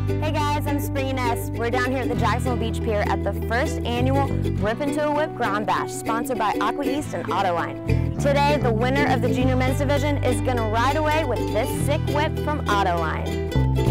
Hey guys, I'm Spring Ness. We're down here at the Jacksonville Beach Pier at the first annual Rip Into a Whip Grom Bash, sponsored by Aqua East and Autoline. Today, the winner of the junior men's division is going to ride away with this sick whip from Autoline.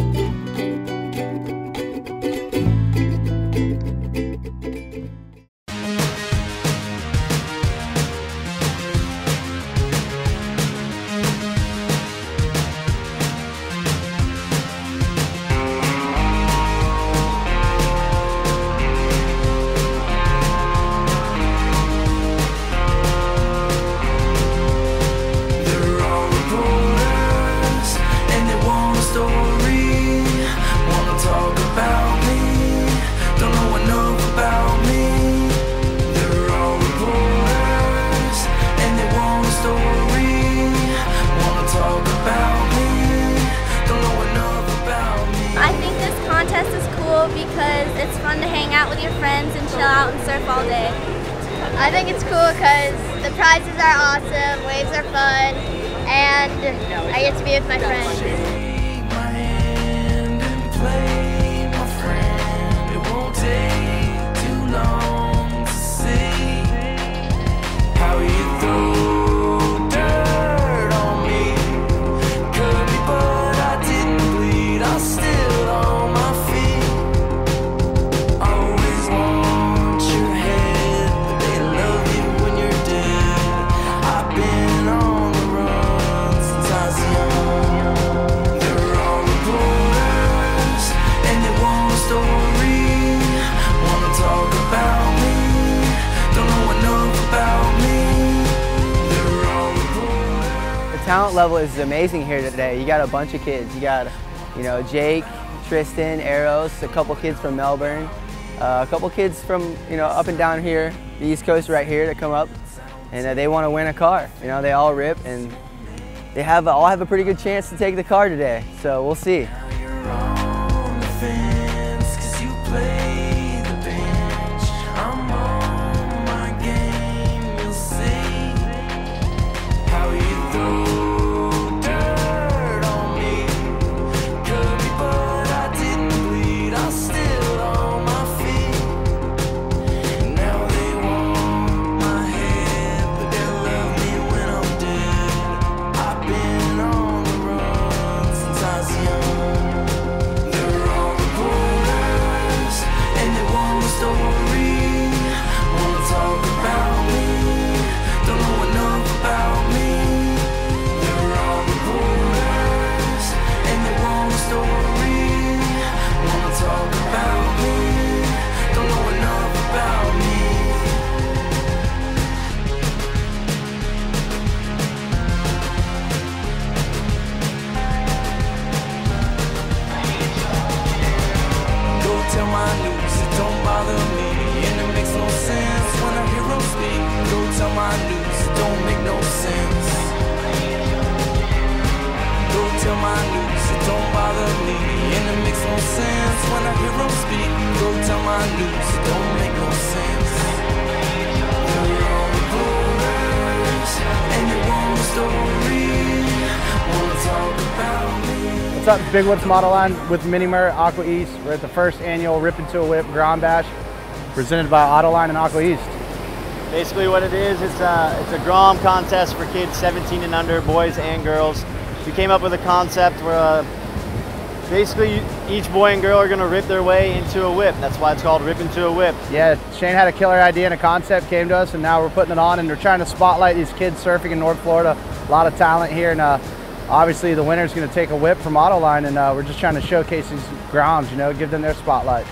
Because it's fun to hang out with your friends and chill out and surf all day. I think it's cool because the prizes are awesome, waves are fun, and I get to be with my friends. Take my hand and play my friend. It won't take too long to see how you throw dirt on me. Could be, but I didn't bleed. I'm still on my feet. Talent level is amazing here today. You got a bunch of kids. You got, Jake, Tristan, Eros, a couple kids from Melbourne, a couple kids from, up and down here, the East Coast right here that come up, and they want to win a car. They all rip, and they all have a pretty good chance to take the car today. So we'll see. What's up, Big Whips from Autoline with Mini Mer, Aqua East. We're at the first annual Rip Into a Whip Grom Bash, presented by Autoline and Aqua East. Basically what it is, it's a Grom contest for kids 17 and under, boys and girls. We came up with a concept where basically each boy and girl are gonna rip their way into a whip. That's why it's called Rip Into a Whip. Yeah, Shane had a killer idea and a concept came to us, and now we're putting it on, and we're trying to spotlight these kids surfing in North Florida. A lot of talent here, and obviously the winner's gonna take a whip from Autoline, and we're just trying to showcase these Groms, give them their spotlight.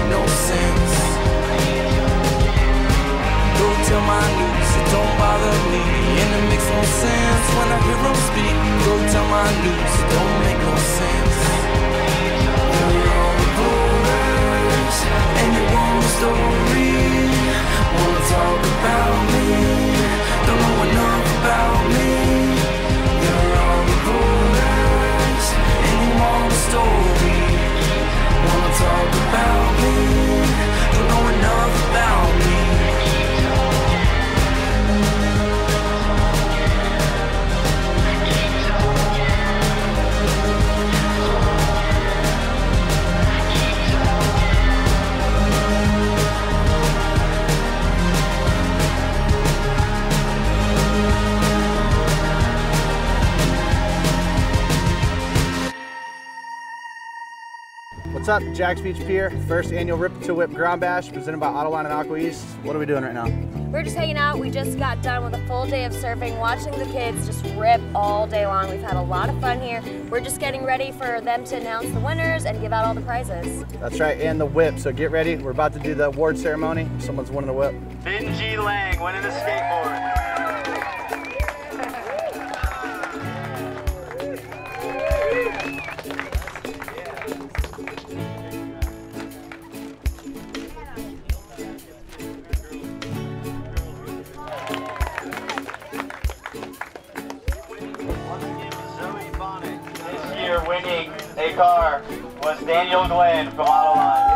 make no sense. Go tell my news, it don't bother me, and it makes no sense when I hear them speak. Go tell my news, it don't make no sense. You're all reporters, and you want a story. Wanna talk about me, don't know enough about me. You're all reporters, and you want a story. Wanna talk about me, don't know enough about me. What's up, Jax Beach Pier, first annual Rip to Whip Ground Bash presented by Autoline and Aqua East. What are we doing right now? We're just hanging out. We just got done with a full day of surfing, watching the kids just rip all day long. We've had a lot of fun here. We're just getting ready for them to announce the winners and give out all the prizes. That's right, and the whip, so get ready. We're about to do the award ceremony. Someone's winning the whip. Benji Lange winning the skateboard. Zoe Bonik this year winning a car was Daniel Glenn from Autoline.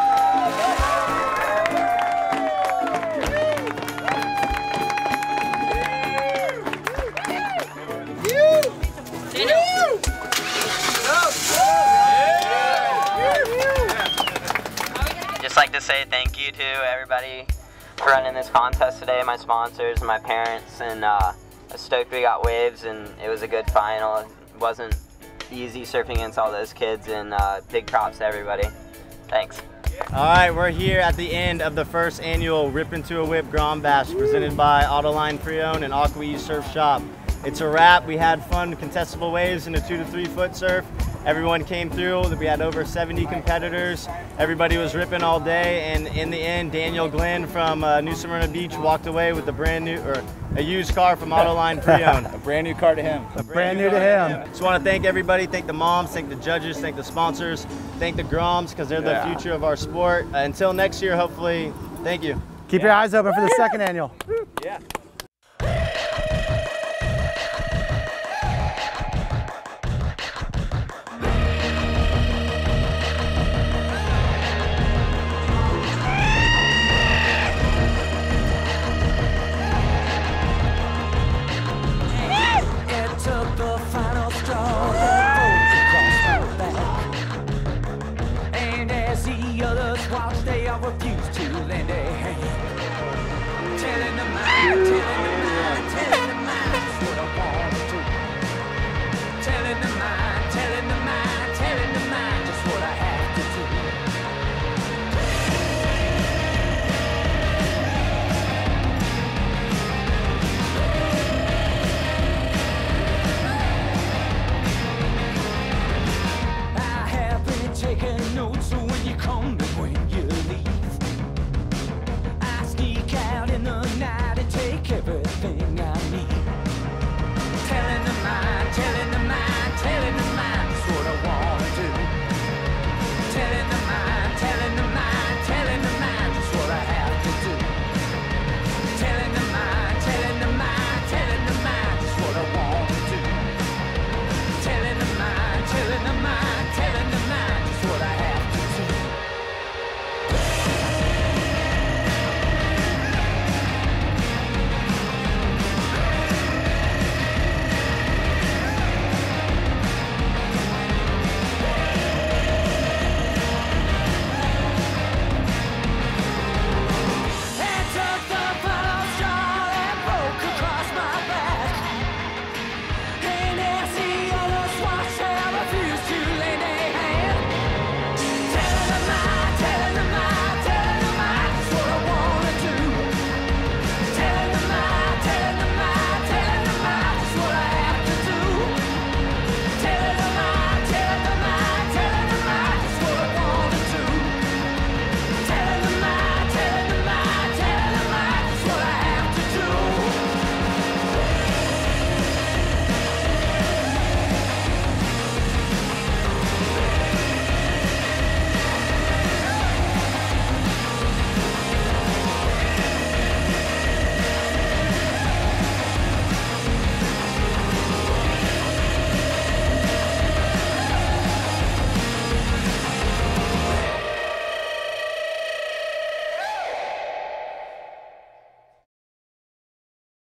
Just like to say thank you to everybody for running this contest today, my sponsors, my parents, and I'm stoked we got waves and it was a good final. It wasn't easy surfing against all those kids, and big props to everybody. Thanks. All right, we're here at the end of the first annual Rip Into a Whip Grom Bash presented by Autoline Preowned and Aqua East Surf Shop. It's a wrap. We had fun contestable waves in a 2 to 3 foot surf. Everyone came through. We had over 70 competitors. Everybody was ripping all day, and in the end, Daniel Glenn from New Smyrna Beach walked away with a brand new, or a used car from Autoline Pre-Owned. A brand new car to him. A brand new to him. Just want to thank everybody. Thank the moms, thank the judges, thank the sponsors, thank the Groms, because they're the future of our sport. Until next year, hopefully, thank you. Keep your eyes open for the second annual. Yeah. They all refuse to lend a hand. Telling the mind, telling the mind, telling the mind, that's what I want to do. Telling the mind, telling the mind, telling the mind, just what I have to do. I have been taking notes, so when you come and when you leave, I sneak out in the night and take everything I need. Telling the mind, telling the mind, telling the mind, that's what I wanna do. Telling the